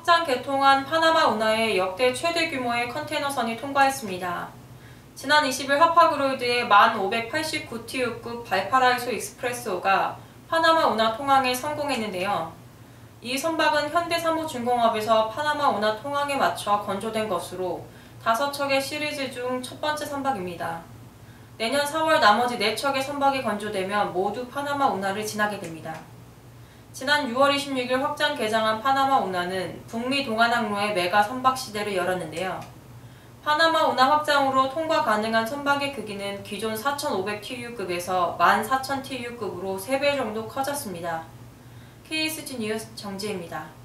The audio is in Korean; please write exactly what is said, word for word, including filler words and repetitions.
확장 개통한 파나마 운하에 역대 최대 규모의 컨테이너선이 통과했습니다. 지난 이십 일 하파그로이드의 만 오백팔십구 티유급 발파라이소 익스프레스호가 파나마 운하 통항에 성공했는데요. 이 선박은 현대사무중공업에서 파나마 운하 통항에 맞춰 건조된 것으로 다섯 척의 시리즈 중 첫 번째 선박입니다. 내년 사월 나머지 네 척의 선박이 건조되면 모두 파나마 운하를 지나게 됩니다. 지난 유월 이십육일 확장 개장한 파나마 운하는 북미 동안항로의 메가 선박 시대를 열었는데요. 파나마 운하 확장으로 통과 가능한 선박의 크기는 기존 사천오백 티유급에서 만 사천 티유급으로 세 배 정도 커졌습니다. 케이에스지 뉴스 정지혜입니다.